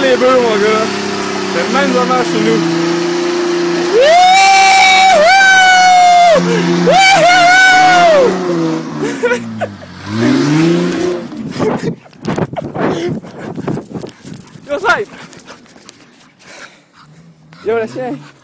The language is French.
les bœufs, mon gars. C'est le même dommage chez nous. Yo, Saïd! Yo, le chien!